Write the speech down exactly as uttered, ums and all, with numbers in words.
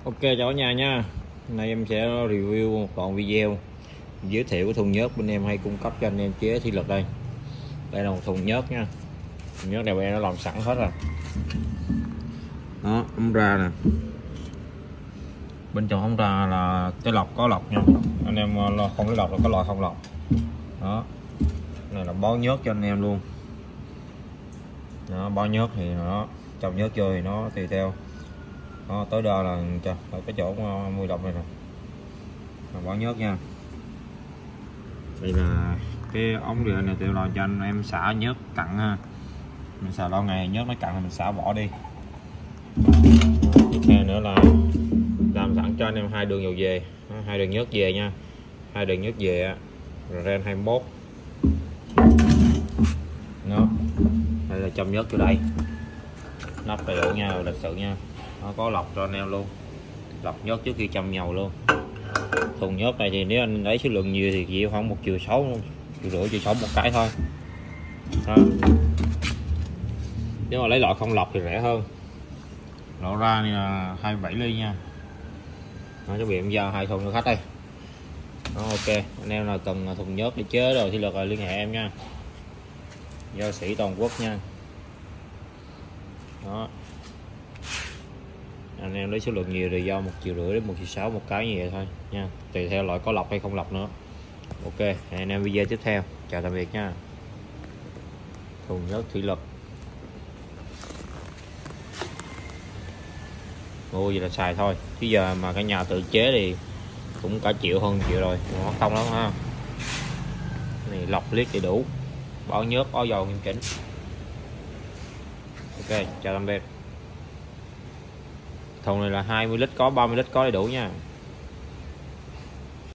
Ok, chào cả nhà nha. Hôm nay em sẽ review một đoạn video giới thiệu cái thùng nhớt bên em hay cung cấp cho anh em chế thủy lực đây. Đây là một thùng nhớt nha. Thùng nhớt này bên em nó làm sẵn hết rồi. Đó, ống ra nè. Bên trong ống ra là cái lọc có lọc nha. Anh em không có lọc là có loại không lọc. Đó. Này là bó nhớt cho anh em luôn. Đó, bó nhớt thì nó trong nhớt vô thì nó tùy theo. Đó, tới đây là cho cái chỗ mười lọc này nè, bỏ nhớt nha. Đây là cái ống điện này tiêu là cho anh em xả nhớt cặn ha, mình xả lâu ngày nhớt nó cặn thì mình xả bỏ đi. Tiếp theo nữa là làm sẵn cho anh em hai đường dầu về, hai đường nhớt về nha, hai đường nhớt về ren hai mươi mốt. Đó, đây là châm nhớt vô đây, nắp đầy đủ nha, lịch sự nha. Nó có lọc cho anh em luôn, lọc nhớt trước khi châm dầu luôn. Thùng nhớt này thì nếu anh lấy số lượng nhiều thì chỉ khoảng một triệu sáu, triệu rưỡi, triệu sáu một cái thôi. Đó. Nếu mà lấy loại không lọc thì rẻ hơn, lộ ra là hai mươi bảy ly nha. Nó chuẩn bị em giao hai thùng cho khách đây. Đó, ok, anh em nào cần thùng nhớt để chế rồi thì lượt liên hệ em nha, giao sĩ toàn quốc nha. Đó, anh em lấy số lượng nhiều thì giao một triệu rưỡi đến một triệu sáu một cái như vậy thôi nha, tùy theo loại có lọc hay không lọc nữa. Ok, hẹn anh em video tiếp theo, chào tạm biệt nha. Thùng nhớt thủy lực mua gì là xài thôi, chứ giờ mà cái nhà tự chế thì cũng cả triệu hơn triệu rồi, nó không lắm ha. Này lọc liếc đầy đủ, bỏ nhớt bỏ dầu nghiêm chỉnh. Ok, chào tạm biệt. Thùng này là hai mươi lít có, ba mươi lít có đầy đủ nha.